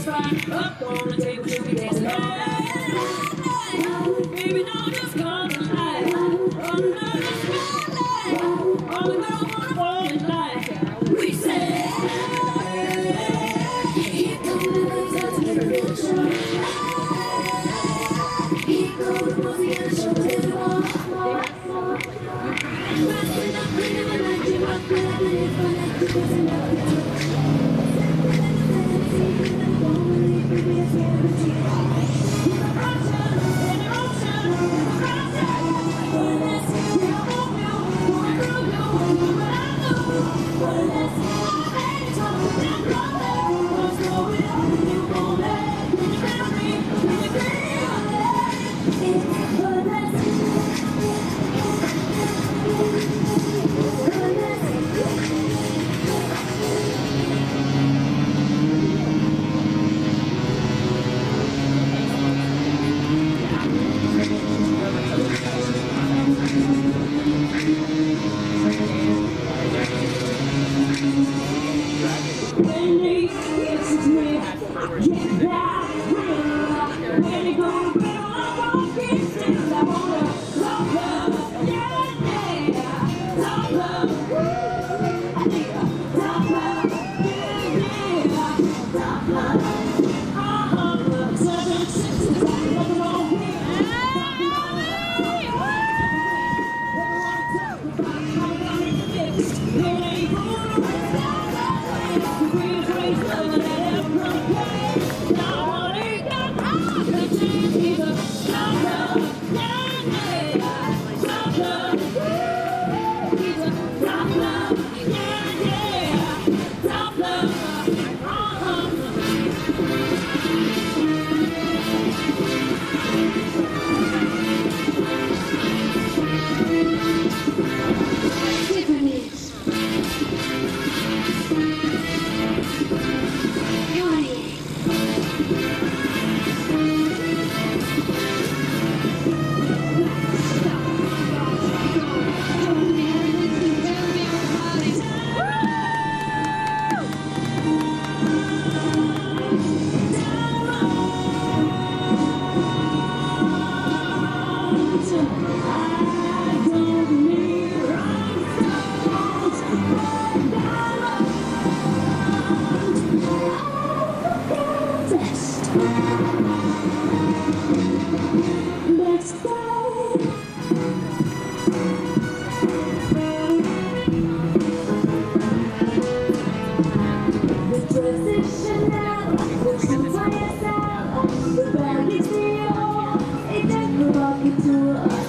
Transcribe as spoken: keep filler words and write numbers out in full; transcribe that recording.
spot up on the table, she'll be dancing. Baby, don't just come tonight. Under the spotlight, all the girls wanna fall in line. We say, here comes the ladies out to the real show. Here goes the pussy and the show is getting more, more, more. Passing up, bringing the night, you rock, but I believe for that, because I know it's true. The bag is real, it never rocked to us.